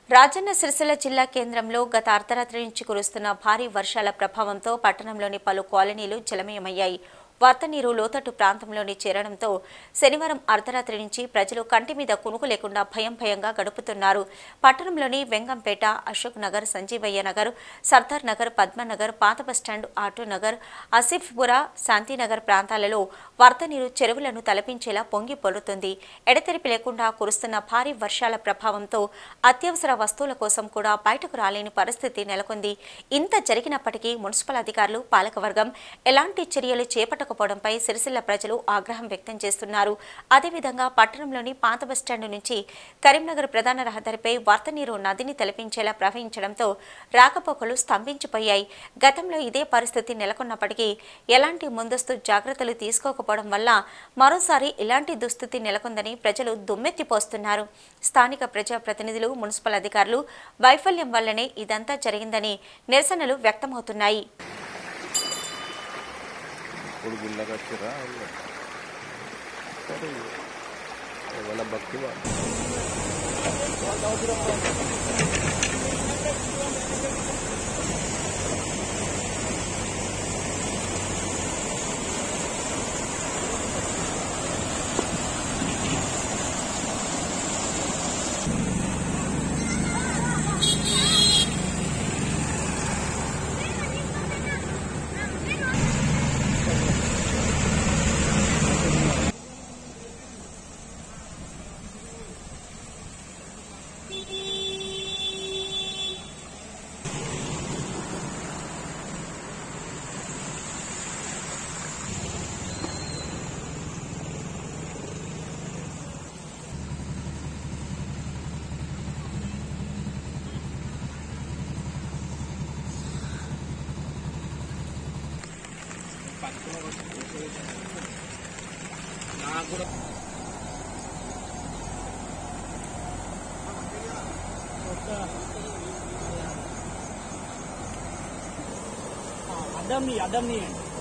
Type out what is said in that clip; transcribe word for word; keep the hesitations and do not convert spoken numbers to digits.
రాజన్న సిరిసిల్ల జిల్లా కేంద్రంలో గత అర్ధరాత్రి నుంచి కురుస్తున్న భారీ వర్షాల ప్రభావంతో పట్టణంలోని పలు కాలనీలు జలమయమయ్యాయి. వరద నీరు లోతట్టు ప్రాంతంలోని చేరడంతో శనివారం అర్ధరాత్రి నుంచి ప్రజలు కంటి మీద కునుకు లేకుండా భయం భయంగా గడుపుతున్నారు. పట్టణంలోని వెంగంపేట, అశోక్ నగర్, సంజీవయ్య నగర్, సర్దార్ నగర్, పద్మనగర్, పాత బస్టాండ్, ఆటో నగర్, ఆసిఫ్పుర, శాంతినగర్ ప్రాంతాలలో వరద నీరు చెరువులను తలపించేలా పొంగి పొర్లుతుంది. ఎడతెరిపి లేకుండా కురుస్తున్న భారీ వర్షాల ప్రభావంతో అత్యవసర వస్తువుల కోసం కూడా బయటకు రాలేని పరిస్థితి నెలకొంది. ఇంత జరిగినప్పటికీ మున్సిపల్ అధికారులు, పాలకవర్గం ఎలాంటి చర్యలు చేపట్ట పై సిరిసిల్ల ప్రజలు ఆగ్రహం వ్యక్తం చేస్తున్నారు. అదేవిధంగా పట్టణంలోని పాత బస్టాండ్ నుంచి కరీంనగర్ ప్రధాన రహదారిపై వరద నీరు నదిని తలపించేలా ప్రవహించడంతో రాకపోకలు స్తంభించిపోయాయి. గతంలో ఇదే పరిస్థితి నెలకొన్నప్పటికీ ఎలాంటి ముందస్తు జాగ్రత్తలు తీసుకోకపోవడం వల్ల మరోసారి ఇలాంటి దుస్థితి నెలకొందని ప్రజలు దుమ్మెత్తిపోస్తున్నారు. స్థానిక ప్రజాప్రతినిధులు, మున్సిపల్ అధికారులు వైఫల్యం వల్లనే ఇదంతా జరిగిందని నిరసనలు వ్యక్తమవుతున్నాయి. వాళ్ళ భక్తి అద్దం నీ అద్దం నీ